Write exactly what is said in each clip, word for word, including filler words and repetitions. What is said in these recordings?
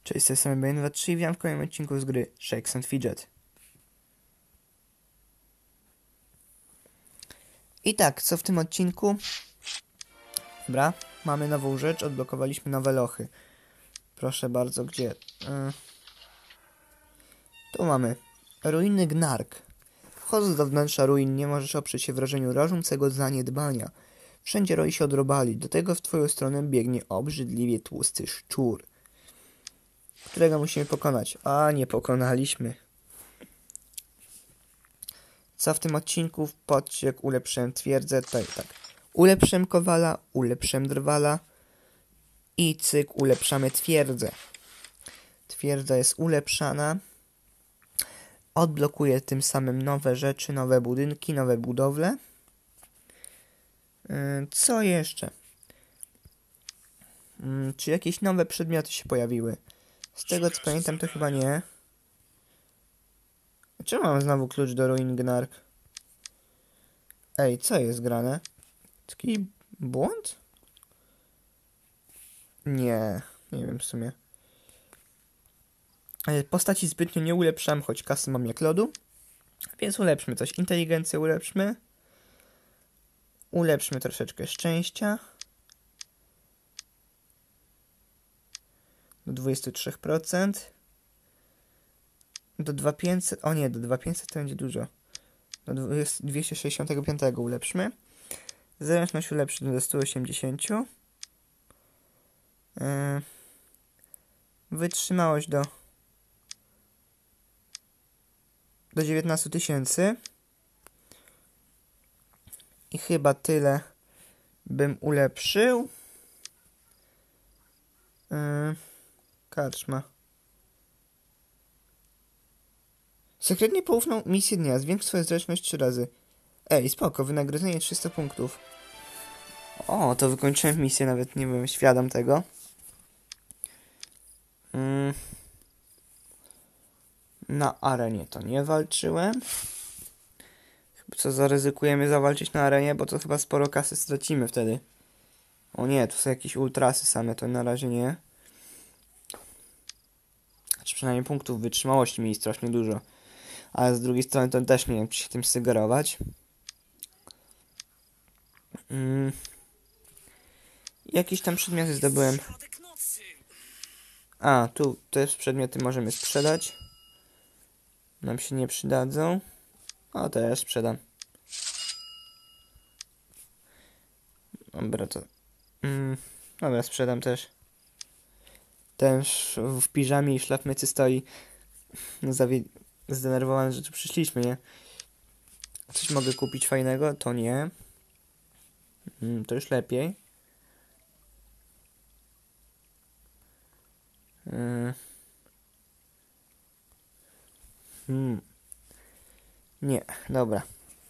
Cześć, z tej strony B N dwa trzy i witam w kolejnym odcinku z gry Shakes and Fidget. I tak, co w tym odcinku? Dobra, mamy nową rzecz, odblokowaliśmy nowe lochy. Proszę bardzo, gdzie? Yy. Tu mamy ruiny Gnark. Wchodząc do wnętrza ruin nie możesz oprzeć się wrażeniu rażącego zaniedbania. Wszędzie roi się odrobali, do tego w twoją stronę biegnie obrzydliwie tłusty szczur, którego musimy pokonać. A, nie pokonaliśmy. Co w tym odcinku? W podciek ulepszyłem twierdzę. Tutaj tak. Ulepszyłem kowala, ulepszyłem drwala i cyk, ulepszamy twierdzę. Twierdza jest ulepszana. Odblokuje tym samym nowe rzeczy, nowe budynki, nowe budowle. Yy, co jeszcze? Yy, czy jakieś nowe przedmioty się pojawiły? Z tego co pamiętam, to chyba nie. Czemu mam znowu klucz do ruin Gnark? Ej, co jest grane? Taki błąd? Nie, nie wiem w sumie. Postaci zbytnio nie ulepszam, choć kasy mam jak lodu. Więc ulepszmy coś. Inteligencję ulepszmy. Ulepszmy troszeczkę szczęścia. Do dwudziestu trzech procent. Do dwa tysiące pięćset. O nie, do dwa tysiące pięćset to będzie dużo. Do dwieście sześćdziesiąt pięć ulepszmy. Zręczność ulepszy do stu osiemdziesięciu. Yy. Wytrzymałość do do dziewiętnastu tysięcy. I chyba tyle bym ulepszył. Yy. Karczma. Sekretnie poufną misję dnia. Zwiększ swoją zręczność trzy razy. Ej, spoko, wynagrodzenie trzysta punktów. O, to wykończyłem misję, nawet nie byłem świadom tego. Mm. Na arenie to nie walczyłem. Co, zaryzykujemy zawalczyć na arenie, bo to chyba sporo kasy stracimy wtedy. O nie, tu są jakieś ultrasy same, to na razie nie. Czy przynajmniej punktów wytrzymałości mieli strasznie dużo. Ale z drugiej strony to też nie wiem, czy się tym sugerować. Mm. Jakieś tam przedmioty zdobyłem. A, tu też przedmioty możemy sprzedać. Nam się nie przydadzą. O, teraz sprzedam. Dobra, to... Mm. Dobra, sprzedam też. Ten w piżamie i szlafmycy stoi zawie... zdenerwowany, że tu przyszliśmy, nie? Coś mogę kupić fajnego? To nie. Mm, to już lepiej. Yy. Hmm. Nie, dobra.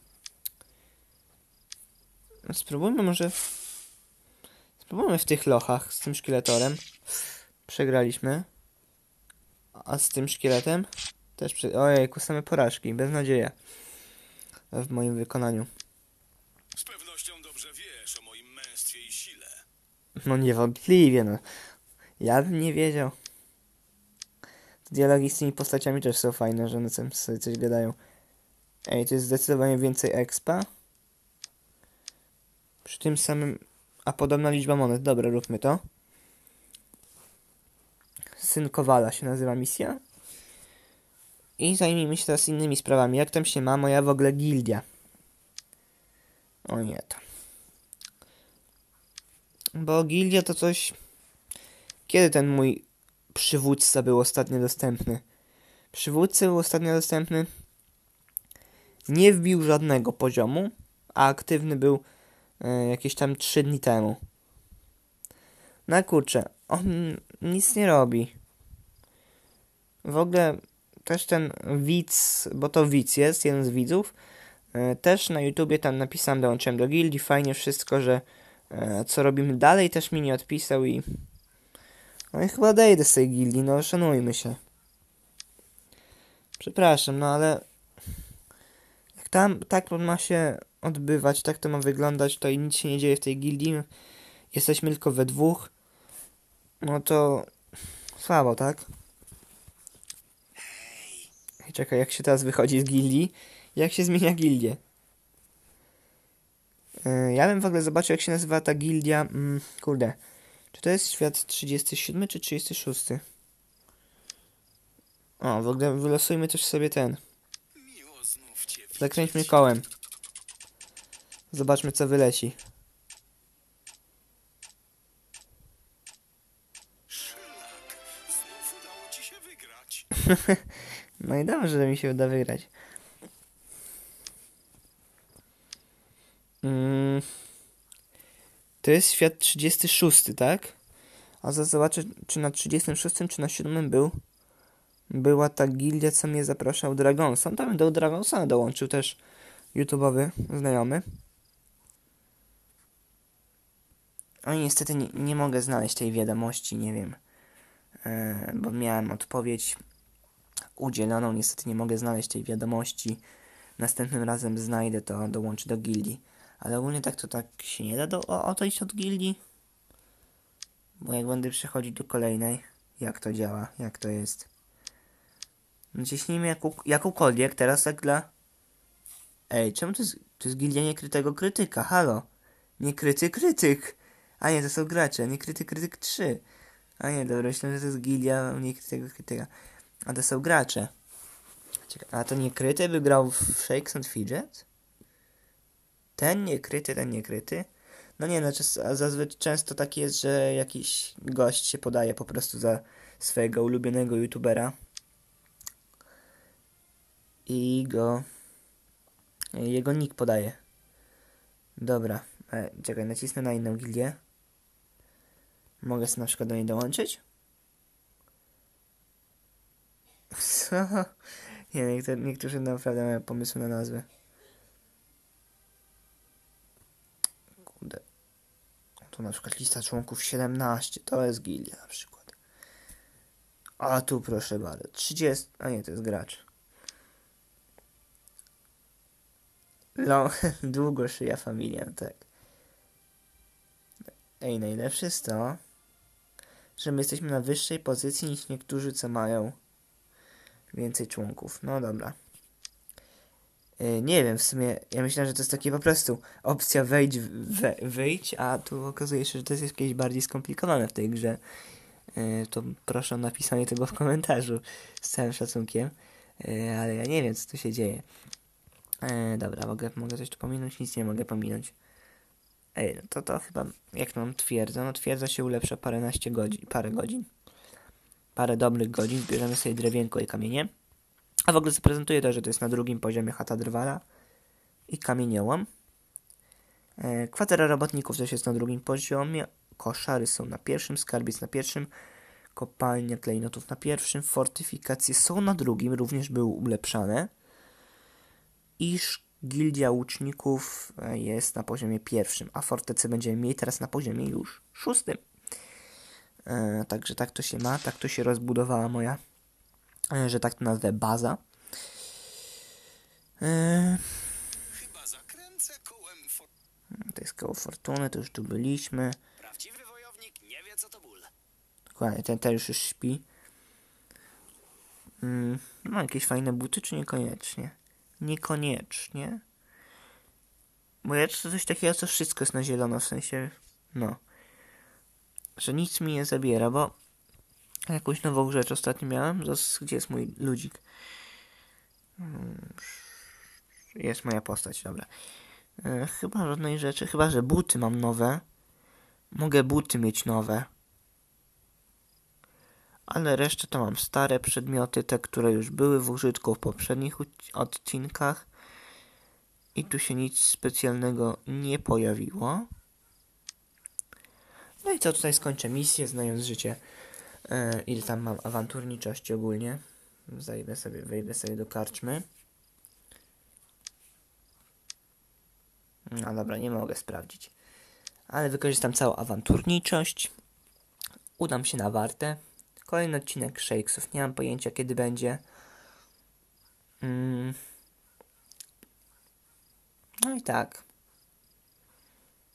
Spróbujmy może... Spróbujmy w tych lochach z tym szkieletorem. Przegraliśmy. A z tym szkieletem? Też prze... Ojejku, same porażki. Beznadzieja. W moim wykonaniu. Z pewnością dobrze wiesz o moim męstwie i sile. No niewątpliwie, no. Ja bym nie wiedział. Dialogi z tymi postaciami też są fajne, że one sobie coś gadają. Ej, to jest zdecydowanie więcej expa. Przy tym samym... A podobna liczba monet. Dobra, róbmy to. Syn Kowala się nazywa misja. I zajmijmy się teraz innymi sprawami. Jak tam się ma moja w ogóle gildia? O nie, to. Bo gildia to coś... Kiedy ten mój przywódca był ostatnio dostępny? Przywódca był ostatnio dostępny. Nie wbił żadnego poziomu, a aktywny był e, jakieś tam trzy dni temu. No kurczę, on nic nie robi. W ogóle też ten widz, bo to widz jest, jeden z widzów, e, też na YouTubie tam napisałem, dołączyłem do gildii, fajnie wszystko, że e, co robimy dalej, też mi nie odpisał i no i chyba odejdę z tej gildii, no szanujmy się. Przepraszam, no ale jak tam tak ma się odbywać, tak to ma wyglądać, to i nic się nie dzieje w tej gildii, jesteśmy tylko we dwóch, no to Słabo, tak? Ej, czekaj, jak się teraz wychodzi z gildii? Jak się zmienia gildię? Yy, ja bym w ogóle zobaczył, jak się nazywa ta gildia. Mm, kurde. Czy to jest świat trzydziesty siódmy czy trzydziesty szósty? O, w ogóle wylosujmy też sobie ten. Miło znów cię widzieć. Zakręćmy kołem. Zobaczmy, co wyleci. Szlak, znów udało ci się wygrać. No i dobrze, że mi się uda wygrać. Mm. To jest świat trzydziesty szósty, tak? A zaraz zobaczę, czy na trzydziestym szóstym, czy na siódmym był. Była ta gildia, co mnie zapraszał Dragonson. Tam do Dragonsona dołączył też YouTube'owy znajomy. O, niestety nie, nie mogę znaleźć tej wiadomości, nie wiem. Yy, bo miałem odpowiedź udzieloną. Niestety nie mogę znaleźć tej wiadomości. Następnym razem znajdę to, dołączę do gildii. Ale ogólnie tak to tak się nie da do, o, odejść od gildii. Bo jak będę przechodzić do kolejnej, jak to działa, jak to jest. Naciśnijmy jaką, jakąkolwiek, teraz tak dla... Ej, czemu to jest, to jest gildia niekrytego krytyka, halo? Niekryty krytyk. A nie, to są gracze, niekryty krytyk trzy. A nie, dobra, myślę, że to jest gildia niekrytego krytyka. A to są gracze. Czekaj, a to niekryty by grał w Shakes and Fidget? Ten niekryty, ten niekryty? No nie, no zazwyczaj często tak jest, że jakiś gość się podaje po prostu za swojego ulubionego youtubera i go jego nick podaje. Dobra, e, czekaj, nacisnę na inną gildię. Mogę sobie na przykład do niej dołączyć? Co? Nie, niektórzy, niektórzy naprawdę mają pomysły na nazwę. Kurde. Tu na przykład lista członków siedemnaście, to jest gildia na przykład. A tu proszę bardzo, trzydzieści, a nie, to jest gracz. No, długo szyja familia, no tak. Ej, najlepsze jest to, że my jesteśmy na wyższej pozycji niż niektórzy, co mają więcej członków. No dobra. Yy, nie wiem, w sumie, ja myślałem, że to jest takie po prostu opcja wejdź, we, wyjdź, a tu okazuje się, że to jest jakieś bardziej skomplikowane w tej grze. Yy, to proszę o napisanie tego w komentarzu z całym szacunkiem. Yy, ale ja nie wiem, co tu się dzieje. Yy, dobra, mogę, mogę coś tu pominąć? Nic nie mogę pominąć. Ej, no to to chyba, jak mam twierdzę, no twierdza się ulepsza paręnaście godzin, parę godzin. Parę dobrych godzin, zbierzemy sobie drewienko i kamienie. A w ogóle zaprezentuję to, że to jest na drugim poziomie chata drwala i kamieniołom. E, kwatera robotników też jest na drugim poziomie. Koszary są na pierwszym, skarbiec na pierwszym. Kopalnia klejnotów na pierwszym. Fortyfikacje są na drugim, również były ulepszane. I gildia łuczników jest na poziomie pierwszym, a fortecę będziemy mieli teraz na poziomie już szóstym. E, także tak to się ma, tak to się rozbudowała moja, e, że tak to nazwę, baza. E, Chyba zakręcę kołem for... to jest koło fortuny, to już tu byliśmy. Prawdziwy wojownik nie wie, co to ból. Dokładnie, ten też już śpi. Mm, no, jakieś fajne buty, czy niekoniecznie? Niekoniecznie. Bo ja to coś takiego, co wszystko jest na zielono, w sensie, no. Że nic mi nie zabiera, bo jakąś nową rzecz ostatnio miałem. Zas, gdzie jest mój ludzik? Jest moja postać, dobra. E, chyba żadnej rzeczy, chyba że buty mam nowe. Mogę buty mieć nowe. Ale resztę to mam stare przedmioty, te, które już były w użytku w poprzednich odcinkach. I tu się nic specjalnego nie pojawiło. No i co, tutaj skończę misję, znając życie. Yy, ile tam mam awanturniczości ogólnie. Zajdę sobie, wejdę sobie do karczmy. No dobra, nie mogę sprawdzić. Ale wykorzystam całą awanturniczość. Udam się na wartę. Kolejny odcinek Shakesów. Nie mam pojęcia, kiedy będzie. Mm. No i tak.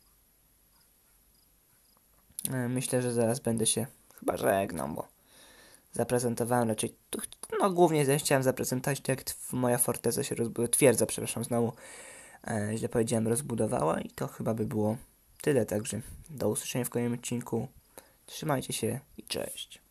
Myślę, że zaraz będę się chyba żegnał, bo zaprezentowałem raczej, no głównie chciałem zaprezentować jak moja forteza się rozbudowała, twierdza, przepraszam, znowu e, źle powiedziałem, rozbudowała i to chyba by było tyle, także do usłyszenia w kolejnym odcinku, trzymajcie się i cześć.